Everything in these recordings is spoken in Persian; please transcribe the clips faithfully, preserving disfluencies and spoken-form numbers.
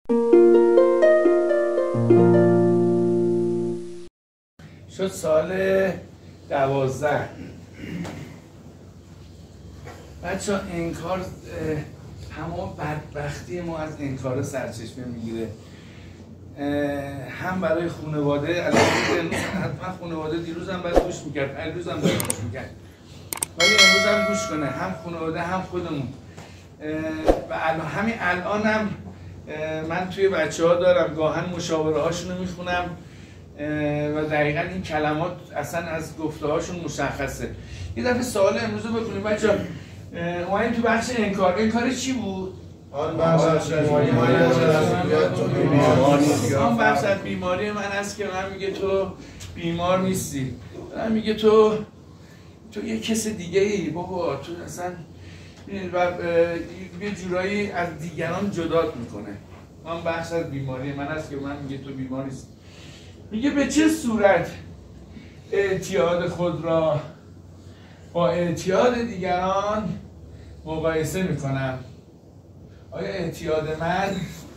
شد سال دوازده. بچه ها انکار، تمام بدبختی ما از انکار سرچشمه میگیره، هم برای خانواده. البته حتما خانواده دیروز هم باید گوش میکرد، هر روز هم باید گوش میکرد، ولی امروز هم گوش کنه، هم خانواده هم خودمون. و الان همین الان هم من توی بچه ها دارم گاهن مشاوره هاشون رو میخونم و دقیقا این کلمات اصلا از گفته هاشون مشخصه. یه دفعه سوال امروز رو بکنیم بچه ها. اومدیم تو بخش انکار. انکار چی بود؟ آن بخش از بیماری من است که من میگه تو بیمار نیستی، من میگه تو تو یه کس دیگه ای بابا، تو اصلا و یه جورایی از دیگران جدات میکنه. من بخش از بیماری من است که من میگه تو بیمار نیستی. میگه به چه صورت اعتیاد خود را با اعتیاد دیگران مقایسه میکنم؟ آیا اعتیاد من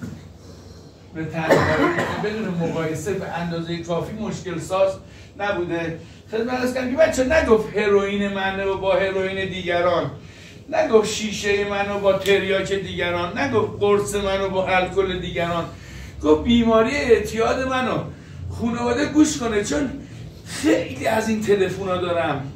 به تنهایی بدون مقایسه به اندازه کافی مشکل ساز نبوده؟ خدمت عرض کنم که بچه نگفت هروئین من رو با هروئین دیگران، نگفت شیشه من رو با تریاک دیگران، نگفت قرص من رو با الکل دیگران، گفت بیماری اعتیاد منو. خانواده گوش کنه، چون خیلی از این تلفن ها دارم.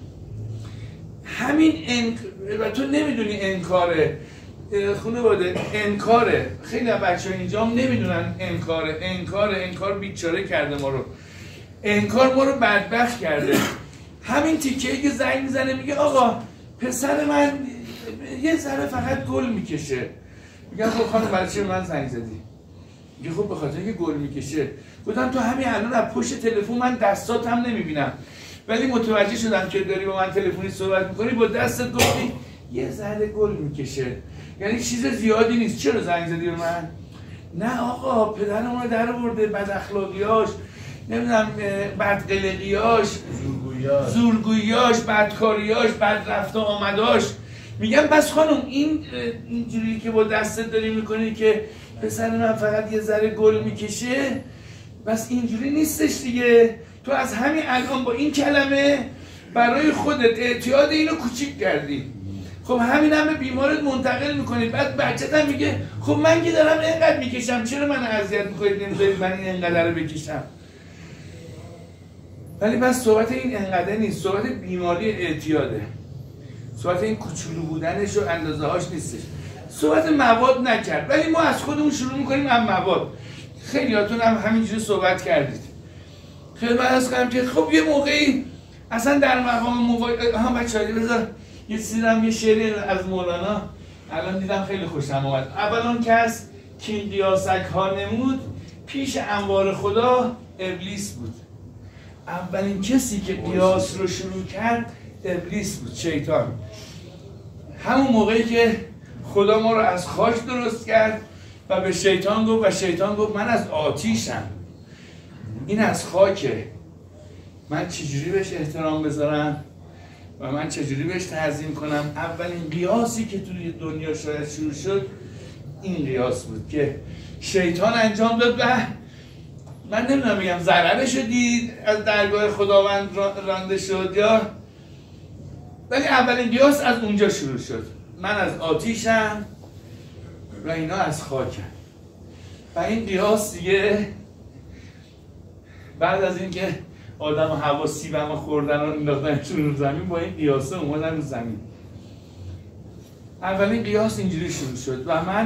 همین انک... و تو نمیدونی انکاره خانواده، انکاره. خیلی از بچه ها اینجا هم نمیدونن انکاره. انکاره انکار بیچاره کرده ما رو، انکار ما رو بدبخت کرده. همین تیکه‌ای که زنگ میزنه میگه آقا پسر من یه ذره فقط گل میکشه. میگم خب خانم برای چی من زنگ زدی؟ میگه خب به خاطر اینکه گل میکشه. گفتم تو همین الان از پشت تلفن من دستات هم نمیبینم، ولی متوجه شدم که داری با من تلفنی صحبت میکنی، با دستت گفتی یه ذره گل میکشه، یعنی چیز زیادی نیست. چرا زنگ زدی به من؟ نه آقا پدرمون رو در آورده، بد اخلاقیاش، نمیدونم بدقلقیاش، زورگوییاش زورگوییاش، بدکاریاش، بد رفت و آمداش. میگم بس خانم این اینجوری که با دستت داری میکنی که پسر من فقط یه ذره گل میکشه، بس اینجوری نیستش دیگه. تو از همین الان با این کلمه برای خودت اعتیاد اینو کوچیک کردی. خب همین هم به بیمارت منتقل میکنی. بعد بچت هم میگه خب من که دارم اینقدر میکشم، چرا من اذیت میکنید نمیذارید من این اینقدر رو بکشم؟ ولی بس صحبت این اینقدر نیست، صحبت بیماری اعتیاده، صحبت این کوچولو بودنش و اندازه هاش نیستش، صحبت مواد نکرد. ولی ما از خودمون شروع میکنیم هم مواد. خیلیاتون هم همینجوری صحبت کردید. خیلی من از کنم که خب یه موقعی اصلا در مقام موقع ها بچه‌ها بذار یه چیزی هم، یه شعری از مولانا الان دیدم خیلی خوشم اومد. اولان کس که این قیاسک ها نمود، پیش انوار خدا ابلیس بود. اولین کسی که قیاس رو شروع کرد ابلیس بود، شیطان. همون موقعی که خدا ما رو از خاک درست کرد و به شیطان گفت، و شیطان گفت من از آتیشم، این از خاکه، من چجوری بهش احترام بذارم و من چجوری بهش تعظیم کنم؟ اولین قیاسی که توی دنیا شاید شروع شد این قیاس بود که شیطان انجام داد و من نمیدونم بگم ضررش رو دید، از درگاه خداوند رانده شد یا، ولی اولین قیاس از اونجا شروع شد. من از آتیشم و اینا از خاکم. و این قیاس دیگه بعد از اینکه آدم و هوا سیبم خوردن و انداختن رو زمین، با این قیاسه اومدن رو زمین. اولین قیاس اینجوری شروع شد و من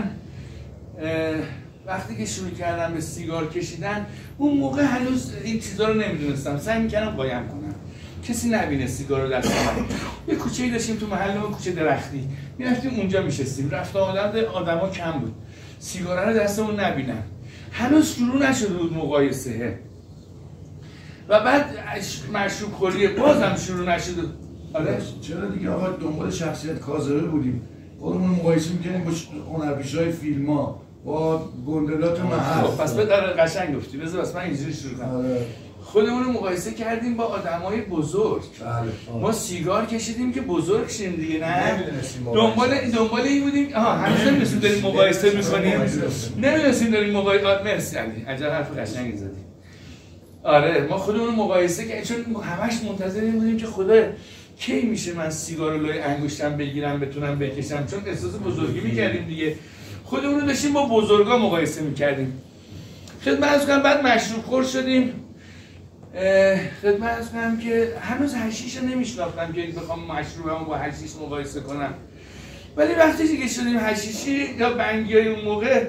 وقتی که شروع کردم به سیگار کشیدن، اون موقع هنوز این چیزا رو نمیدونستم، سعی میکردم قایم کنم کسی نبینه سیگار رو دست من. یه کوچه‌ای داشتیم تو محل ما، کوچه درختی، میرفتیم اونجا میشستیم، رفت آمدن آدما کم بود، سیگار رو دستمون نبینن. هنوز شروع نشده بود مقایسه. و بعد مشروب خوری بازم شروع نشده. آره چرا دیگه آقا دنبال شخصیت کاذبه بودیم، خودمون مقایسه می‌کردیم با هنرپیشه‌های فیلم‌ها، با گندلات محل. خب پس به در قشنگ گفتی، بذار بس من اینجوری شروع کنم. خودمون رو مقایسه کردیم با آدمای بزرگ. بله. ما سیگار کشیدیم که بزرگ شیم دیگه، نه؟ دنبال دنبال این بودیم. آها هنوز نمی‌دونیم داریم مقایسه می‌کنیم. نمی‌دونیم داریم مقایسه. مرسی علی. عجب حرف قشنگی زدی. آره ما خودمون رو مقایسه کردیم چون همش منتظر این بودیم که خدا کی میشه من سیگار رو لای انگشتم بگیرم بتونم بکشم، چون احساس بزرگی می‌کردیم دیگه. خودمون رو داشتیم با بزرگا مقایسه می‌کردیم. خدمت عرض کنم بعد مشروب خور شدیم. خدمت عرض کنم که هنوز حشیش رو نمیشناختم که بخوام مشروبمو با حشیش مقایسه کنم، ولی وقتی که شدیم حشیشی یا بنگیای اون موقع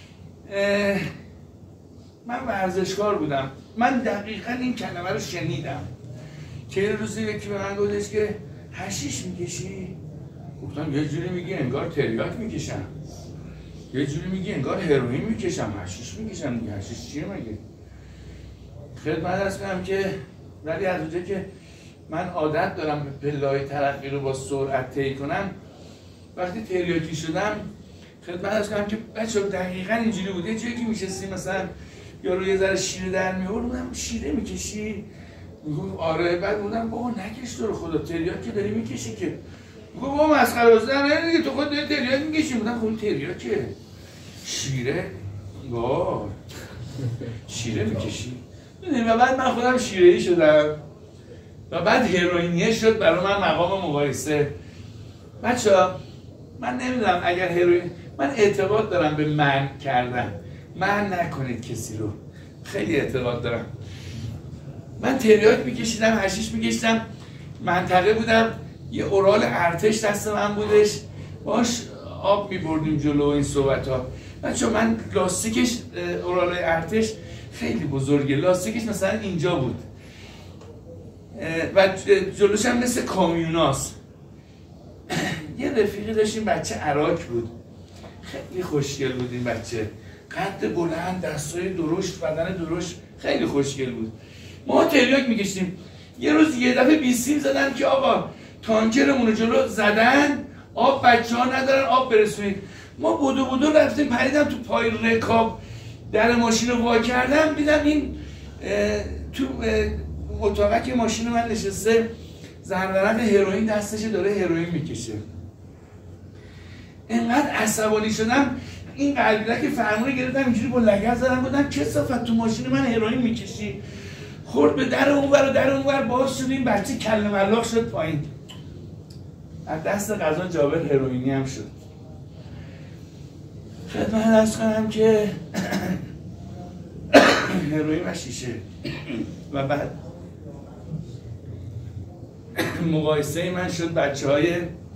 من ورزشکار بودم. من دقیقا این کلمه رو شنیدم که یه روزی یکی به من گفتش که حشیش میکشی؟ گفتم یه جوری میگی انگار تریاک میکشم، یه جوری میگی انگار هروئین میکشم. حشیش میکشم دیگه، حشیش چیه مگه؟ خدمت عرض کنم که ولی از اونجا که من عادت دارم به پله‌های ترقی رو با سرعت طی کنم، وقتی تریاکی شدم خدمت عرض کنم که بچه‌ها دقیقاً اینجوری بود. یه جایی که میشستیم مثلا یا روی یه ذره شیره در می‌آورد، بودم شیره میکشی؟ میگم آره. بعد بودم بابا نکش تو رو خدا، تریاک که داری میکشی که. میگم بابا مسخره بازی نه دیگه، تو خودت داری تریاک میکشی. بودم خب این تریاکه، شیره واه شیره میکشی. و بعد من خودم شیره‌ای شدم و بعد هروئینیه شد برای من مقام مقایسه. بچه‌ها من نمیدونم اگر هروئین، من اعتقاد دارم به منع کردن. منع نکنید کسی رو، خیلی اعتقاد دارم. من تریاک میکشیدم، حشیش میکشیدم، منطقه بودم یه اورال ارتش دست من بودش، باش آب میبردیم جلو این صحبت ها. بچه من لاستیکش اورال ارتش خیلی بزرگه، لاستیکش مثلا اینجا بود و جلوش هم مثل کامیوناست. یه رفیقی داشتیم بچه عراق بود، خیلی خوشگل بود این بچه، قد بلند، دستای درشت، بدن درشت، خیلی خوشگل بود. ما تریاک میکشتیم. یه روز یه دفعه بیسیم زدن که آقا تانکرمون رو جلو زدن، آب بچه ها ندارن آب برسونید. ما بودو بودو رفتیم پریدم تو پای رکاب، در ماشین رو وا کردم، دیدم این تو اتاقک ماشین من نشسته، زرورق هروئین دستش داره هروئین میکشه. انقدر عصبانی شدم این قلبیلک فرمون گرفتم اینجوری با لگد زدم، بودم کثافت تو ماشین من هروئین میکشی. خورد به در اونور و در اونور باز شد، این بچه کله ملاق شد پایین. از دست قضا جابر هروئینی هم شد. خدمت عرض کنم که هروئین و شیشه و بعد مقایسه من شد بچه های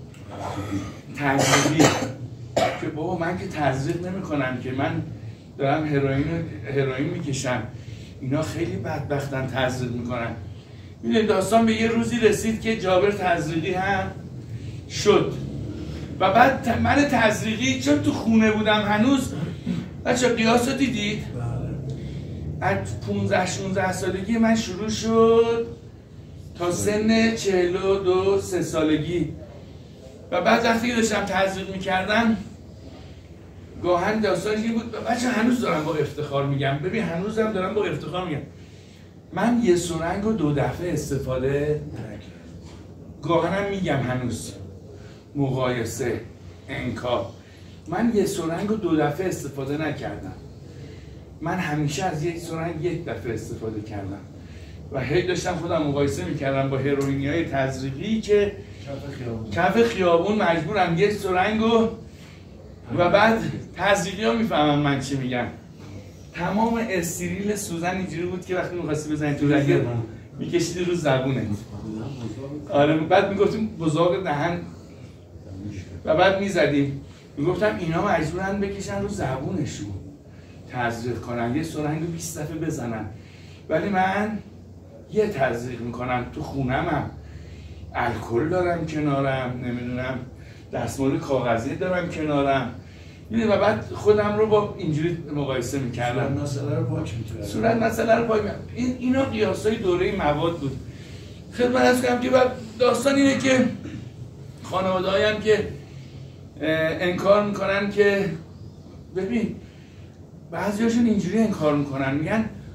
تزریقی که بابا من که تزریق نمی کنم که، من دارم هروئین هروئین میکشم، اینا خیلی بدبختن تزریق میکنن. میدونید داستان به یه روزی رسید که جابر تزریقی هم شد و بعد من تزریقی چون تو خونه بودم هنوز. بچه قیاس رو دیدید؟ از پونزده شونزده سالگی من شروع شد تا سن چهل و دو سه سالگی و بعد وقتی که داشتم تزریق میکردم گاهن داستانی که بود. بچه هنوز دارم با افتخار میگم، ببین هنوزم دارم با افتخار میگم من یه سرنگ رو دو دفعه استفاده گاهنم میگم هنوز مقایسه انکار، من یه سرنگ رو دو دفعه استفاده نکردم. من همیشه از یک سرنگ یک دفعه استفاده کردم و هی داشتم خودم مقایسه میکردم با هروئینی های تزریقی که کف خیابون مجبورم یک سرنگ رو و بعد تزریقی ها میفهمم من چی میگم. تمام استریل سوزن اینجوری بود که وقتی میخواستی بزنی تو رگه میکشیدی رو زبونت. آره بعد میگفتیم بزاق دهن و بعد میزدیم، میگفتم اینا مجبورن بکشن رو زبونشون تزریق کنن، یه سرنگ رو بیست دفعه بزنن، ولی من یه تزریق میکنم. تو خونمم الکل دارم کنارم، نمیدونم دستمال کاغذی دارم کنارم، میدونی، و بعد خودم رو با اینجوری مقایسه میکردم. صورت مسئله رو پاک میکردم. صورت مسئله رو پاک میکردم. این اینا قیاسای دوره مواد بود. خدمت عرض کنم که داستان اینه که خانواده‌ای هم که انکار میکنن که ببین بعضیاشون اینجوری انکار میکنن، میگن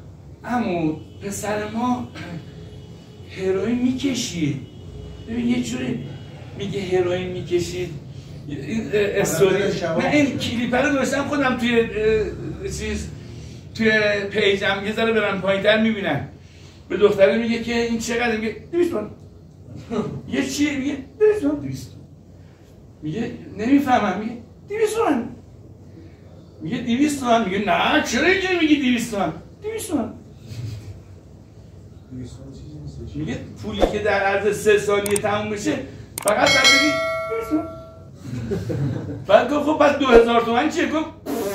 عمو پسر ما هروئین میکشید. ببین یه جوری میگه هروئین میکشید. این استوری نه این کلیپ رو گذاشتم خودم توی چیز توی پیجم یه ذره برن پایین‌تر میبینن. به دختره میگه که این چقدر؟ میگه دویست تومن. یه چیه؟ میگه دویست تومن. دویست میگه نمیفهمم. میگه دویست تومن. میگه دویست تومن. میگه نه چرا اینجا میگی دویست تومن؟ دویست تومن. میگه پولی که در عرض سه ثانیه تموم بشه فقط باید بگی دویست تومن. بعد گفت خب پس دو هزار تومن چیه؟ گفت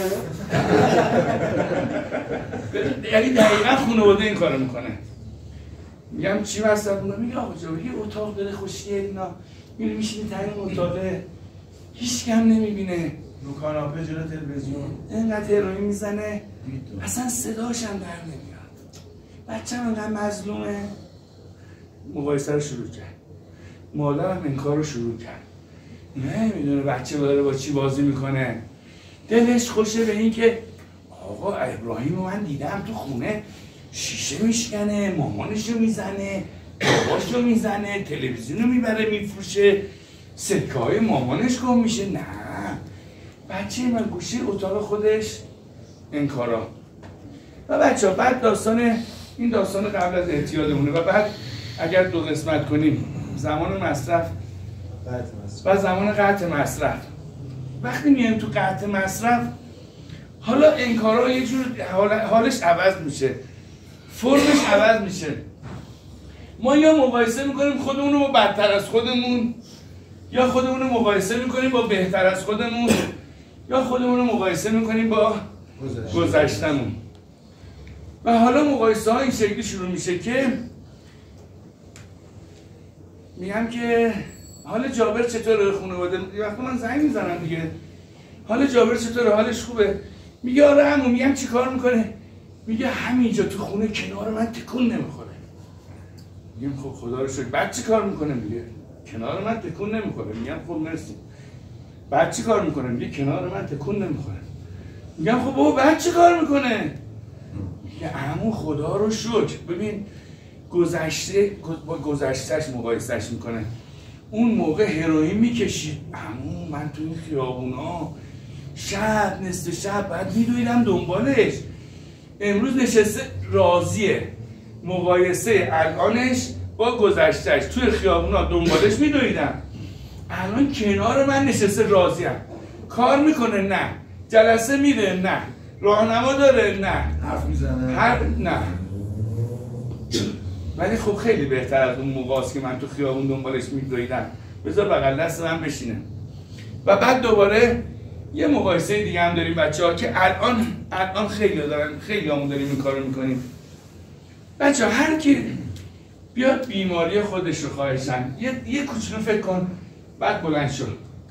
یعنی دقیقا خانواده این کارو میکنه. میگم چی مصرف میکنه؟ میگه آقا جا یه اتاق داره خوشگل اینا میره میشینی تا این اتاقه هیچ کم نمیبینه، رو کاناپه جلو تلویزیون اینقدر هروئین میزنه اصلا صداش هم در نمیاد. بچه‌م انقدر مظلومه. مقایسه رو شروع کرد. مادرم این کار رو شروع کرد. نمیدونه بچه داره با چی بازی میکنه. دلش خوشه به این که آقا ابراهیم رو من دیدم تو خونه شیشه میشکنه، مامانشو میزنه، باباشو میزنه، تلویزیون رو میبره میفروشه، سکه های مامانش گم میشه. نه بچه من گوشه اتاق خودش این کارا. و بچه ها بعد داستان این داستان قبل از اعتیادمونه و بعد اگر دو قسمت کنیم زمان مصرف و زمان قطع مصرف. وقتی میایم تو قطع مصرف حالا این کارا یه جور حالش عوض میشه، فرمش عوض میشه. ما یا مقایسه میکنیم خودمون رو با بدتر از خودمون، یا خودمون رو مقایسه میکنیم با بهتر از خودمون، یا خودمون رو مقایسه میکنیم با گذشتمون. و حالا مقایسه ها این شکلی شروع میشه که میگم که حال جابر چطوره خانواده؟ یه وقت من زنگ میزنم دیگه، حال جابر چطوره؟ حالش خوبه؟ میگه آره عمو. میگم چی کار میکنه؟ میگه همینجا تو خونه کنار من تکون نمیخوره. میگم خب خدا رو شکر. بعد چی کار میکنه؟ میگه کنار من تکون نمیخوره. میگم خب مرسی. بعد چی کار میکنه؟ میگه کنار من تکون نمیخوره. میگم خب بابا بعد چی کار میکنه؟ میگه عمو خدا رو شکر. ببین گذشته با گذشتهش مقایسهش میکنه. اون موقع هروئین میکشید عمو، من تو این خیابونا شب نصف شب بعد میدویدم دنبالش. امروز نشسته راضیه. مقایسه الانش با گذشتهش توی خیابونا دنبالش میدویدم، الان کنار من نشسته راضیم. کار میکنه؟ نه. جلسه میره؟ نه. راهنما داره؟ نه. حرف میزنه؟ هر نه. ولی خب خیلی بهتر از اون موقع است که من تو خیابون دنبالش میدویدم. بذار بغل دست من بشینه. و بعد دوباره یه مقایسه دیگه هم داریم بچه‌ها که الان الان خیلی دارن، خیلی همون داریم این کارو میکنیم. بچه‌ها هر کی بیاد بیماری خودش رو خواهشن یه یه کوچولو فکر کن، بعد بلند شو.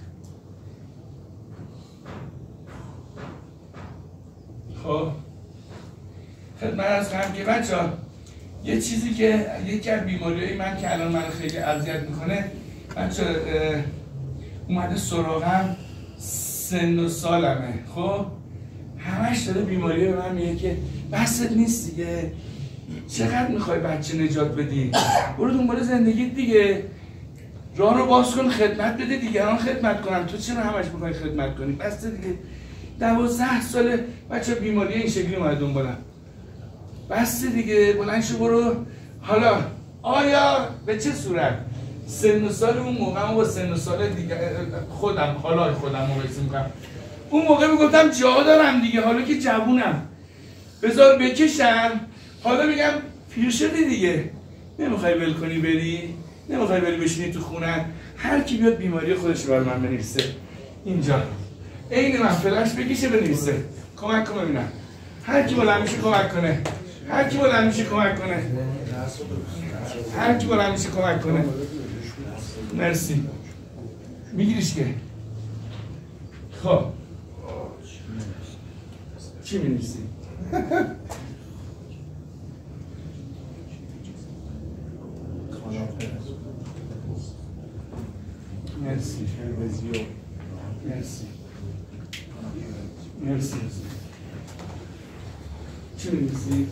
خب خدمت از هم که بچه‌ها یه چیزی که یکی از بیماریهای من که الان من خیلی اذیت میکنه بچه‌ها، اومده سراغم سن و سالمه. خب همش داره بیماری به من میگه که بست نیست دیگه، چقدر میخوای بچه نجات بدی؟ برو دنبال زندگیت دیگه، راه رو باز کن، خدمت بده دیگران خدمت کنن، تو چرا همش میخوای خدمت کنی؟ بسته دیگه. دوازده ساله بچه بیماری این شکلی اومده دنبالم. بسته دیگه، بلند شو برو. حالا آیا به چه صورت سن و سال اون موقع با سن و سال دیگه خودم حالا خودم مقایسه میکنم. اون موقع میگفتم جا دارم دیگه، حالا که جوونم بذار بکشم. حالا میگم پیر شدی دیگه، نمیخوای ول کنی بری، نمیخوای بری بشینی تو خونه. هر کی بیاد بیماری خودش رو بر من بنویسه اینجا، عین من فلش بکشه بنویسه، کمک کن ببینم. هر کی بلند میشه کمک کنه، هر کی بلند میشه کمک کنه، هر کی بلند میشه کمک کنه. مرسی. میگیریش که خب چی می‌نویسی؟ مرسی. مرسی. مرسی. چی می‌نویسی؟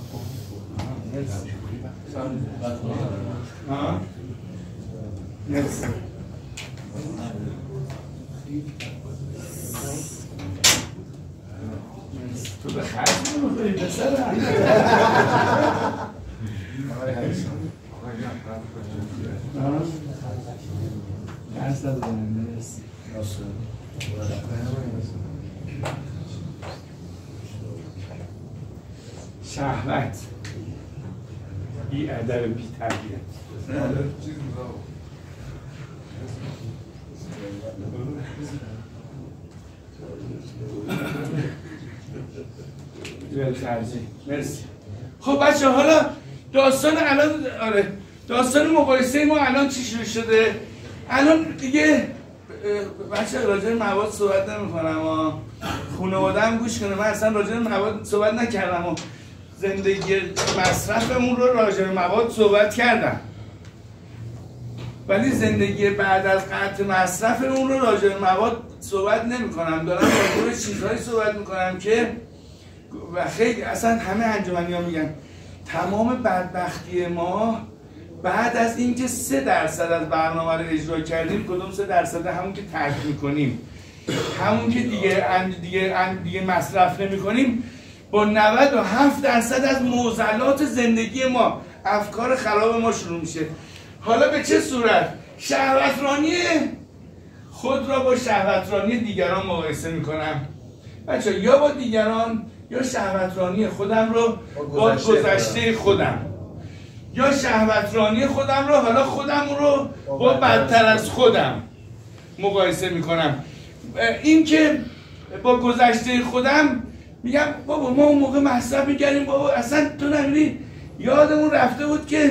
ها؟ مرسی. تو به خرج نمی‌خوری پسرم. درس دادم مرسی. شهوت بی ادب بی تربیت. مرسی. خب بچه حالا داستان الان آره داستان مقایسه ما الان چی شروع شده؟ الان دیگه بچه راجع به مواد صحبت نمی‌کنم اما خانواده‌ام گوش کنه. من اصلا راجع به مواد صحبت نکردم و زندگی مصرفمون رو راجع به مواد صحبت کردم، ولی زندگی بعد از قطع مصرفمون رو راجع به مواد صحبت نمی‌کنم. دارم راجع به چیزهایی صحبت می‌کنم که و خیلی اصلا همه انجمنی‌ها میگن تمام بدبختی ما بعد از اینکه سه درصد از برنامه رو اجرا کردیم. کدوم سه درصد؟ همون که ترک میکنیم، همون که دیگه دیگه دیگه مصرف نمیکنیم. با نود و هفت درصد از معضلات زندگی ما، افکار خراب ما شروع میشه. حالا به چه صورت؟ شهوترانی خود را با شهوترانی دیگران مقایسه میکنم بچه، یا با دیگران یا شهوترانی خودم رو با گذشته خودم، یا شهوترانی خودم رو حالا خودم رو با بدتر از خودم مقایسه میکنم. این که با گذشته خودم میگم بابا ما اون موقع مصرف میکردیم، بابا اصلا تو نمیدی یادمون رفته بود که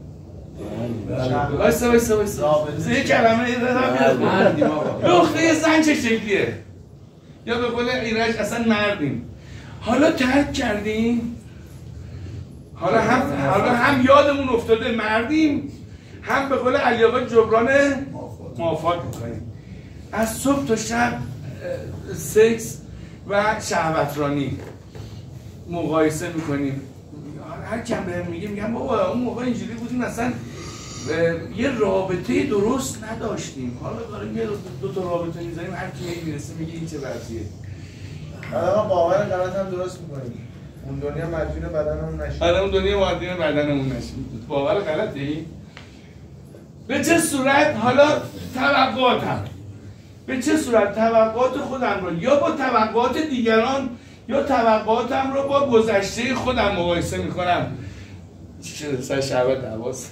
وایسا وایسا وایسا سه کلمه دختر زن چه شکلیه، یا به قول ایرج اصلا مردیم. حالا ترک کردیم، حالا هم حالا هم یادمون افتاده مردیم، هم به قول علی آقا جبران موافق میکنیم. از صبح تا شب سکس و شهوترانی مقایسه میکنیم. هر کم بهم میگه میگم بابا اون موقع اینجوری بودیم اصلا یه رابطه درست نداشتیم، حالا داریم یه دو تا رابطه میذاریم هر کی میرسه میگه این چه وضعیه. حالا ما باور غلط هم درست میکنیم. اون دنیا مدیون بدنمون نشیم. آره اون دنیا مدیون بدنمون نشیم. باور غلطی؟ به چه صورت حالا توقعاتم؟ به چه صورت توقعات خودم رو یا با توقعات دیگران یا توقعاتم رو با گذشته خودم مقایسه میکنم. چی شده؟ سر شهوت حواس.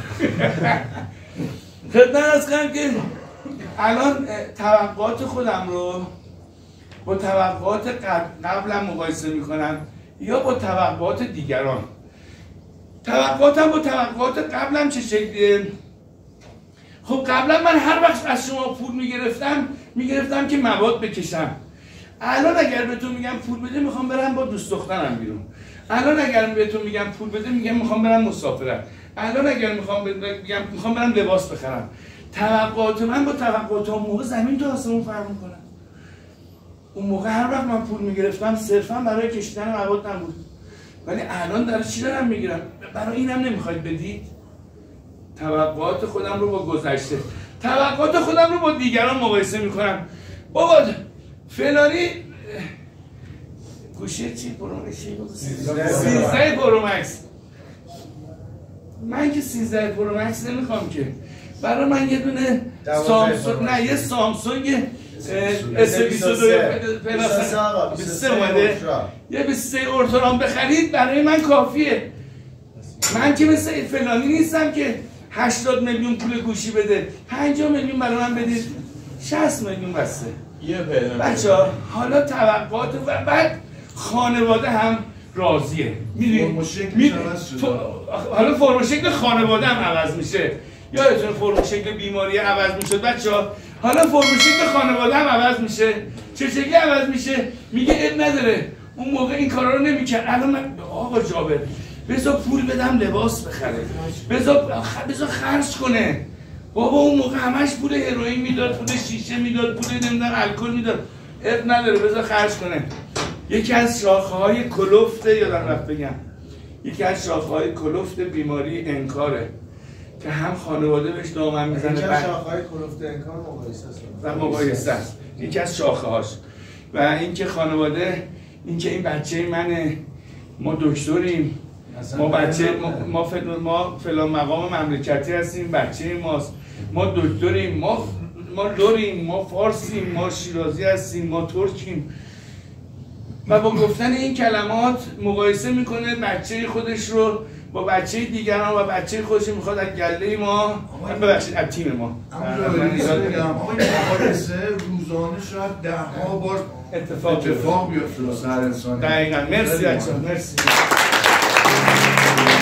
خدمت عرض کنم که الان توقعات خودم رو با توقعات قبلم مقایسه میکنم یا با توقعات دیگران. توقعاتم با توقعات قبلم چه شکلیه؟ خب قبلا من هر وقت از شما پول میگرفتم میگرفتم که مواد بکشم. الان اگر بهتون میگم پول بده میخوام برم با دوست دخترم بیرون. الان اگر بهتون میگم پول بده میگم میخوام برم مسافرت. الان اگر میخوام بگم میخوام برم لباس بخرم. توقعات من با توقعات اون موقع زمین تا آسمون فرق میکنه. اون موقع هر وقت من پول میگرفتم صرفا برای کشیدن مواد نبود، ولی الان در چی دارم میگیرم؟ برای اینم نمیخواید بدید؟ توقعات خودم رو با گذشته، توقعات خودم رو با دیگران مقایسه میکنم. بابا فلانی گوشه چی پرومکسی سیزده پرومکس، من که سیزده پرومکس نمیخوام که، برای من یه دونه سامسونگ، نه یه سامسونگ اس بیست و دو پلاس بیست و سه اومده، یه بیست و سه اورترام بخرید برای من کافیه. من که مثل فلانی نیستم که هشتاد میلیون پول گوشی بده، پنجاه میلیون برای من بدید، شصت میلیون بسته. بچه‌ها حالا توقعات و بعد خانواده هم راضیه. میدونید می... حالا فرم شکل خانواده هم عوض میشه. یادتونه فرم شکل بیماری عوض میشد بچه‌ها؟ حالا فرم شکل خانواده هم عوض میشه. چه شکلی عوض میشه؟ میگه اب نداره اون موقع این کارا رو نمیکرد، الان من آقا جابر بذار پول بدم لباس بخره، بذار بذار خرج کنه. بابا اون موقع همش پول هروئین میداد، پول شیشه میداد، پول نمیدونم الکل میداد، اب نداره بذار خرج کنه. یکی از شاخه‌های کلفت یادم رفت بگم یکی از شاخه‌های کلفت بیماری انکاره که هم خانواده بهش دامن میزنه. یکی از شاخه‌های کلفت انکار مقایسه است و مقایسه است. یکی از شاخه‌هاش. و اینکه خانواده اینکه این بچه منه، ما دکتریم، ما بچه ما ما فلان ما فلان مقام مملکتی هستیم، بچه ماست، ما دکتریم، ما ما لوریم، ما فارسیم، ما شیرازی هستیم، ما ترکیم. و با گفتن این کلمات مقایسه میکنه بچه خودش رو با بچه دیگران و بچه خودش میخواد از گله ما ببخشید از تیم ما. اما بگم آقا این مقایسه روزانه شاید ده ها بار اتفاق اتفاق بیفته سر انسانی. دقیقاً. مرسی بچه‌ها، مرسی.